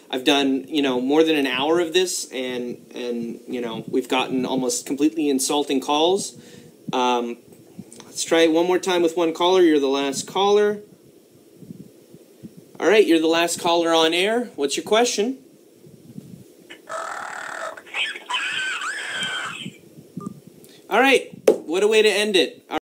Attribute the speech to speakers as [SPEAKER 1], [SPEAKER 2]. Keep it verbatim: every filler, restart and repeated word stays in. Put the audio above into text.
[SPEAKER 1] I've done, you know, more than an hour of this, and, and you know, we've gotten almost completely insulting calls. Um, let's try it one more time with one caller. You're the last caller. All right, you're the last caller on air. What's your question? All right, what a way to end it.